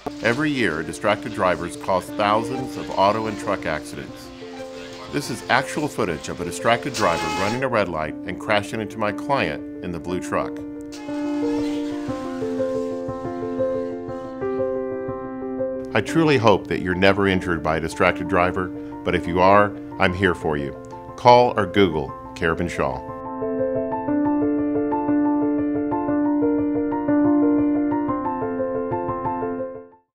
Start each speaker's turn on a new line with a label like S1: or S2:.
S1: Every year, distracted drivers cause thousands of auto and truck accidents. This is actual footage of a distracted driver running a red light and crashing into my client in the blue truck. I truly hope that you're never injured by a distracted driver, but if you are, I'm here for you. Call or Google Carabin Shaw.